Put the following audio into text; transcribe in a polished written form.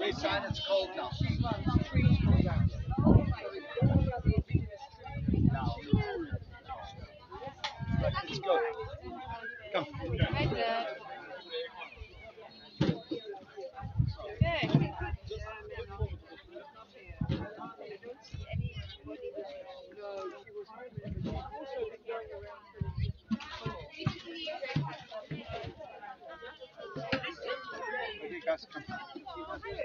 Okay, sign it's cold now. Now. Let's go. Come. Hi, Dad. Good. Okay, guys, come.